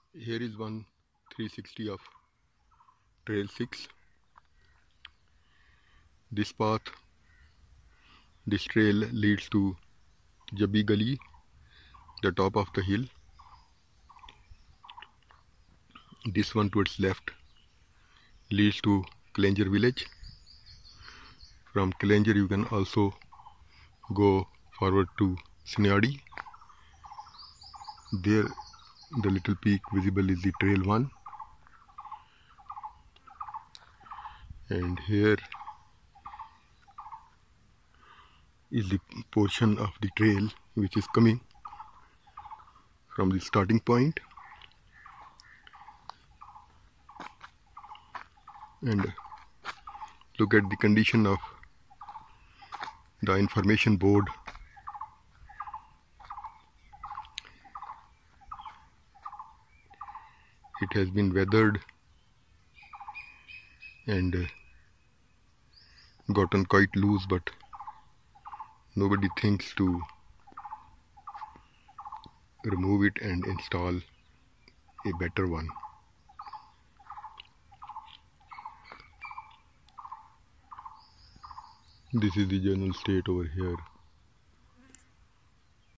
Here is one 360 of Trail 6. This trail leads to Jabbi Gully, the top of the hill. This one towards left leads to Kalanger village. From Kalanger you can also go forward to Sinyadi. There the little peak visible is the Trail 1. And here is the portion of the trail which is coming from the starting point. And look at the condition of the information board. It has been weathered and gotten quite loose, but nobody thinks to remove it and install a better one. This is the general state over here.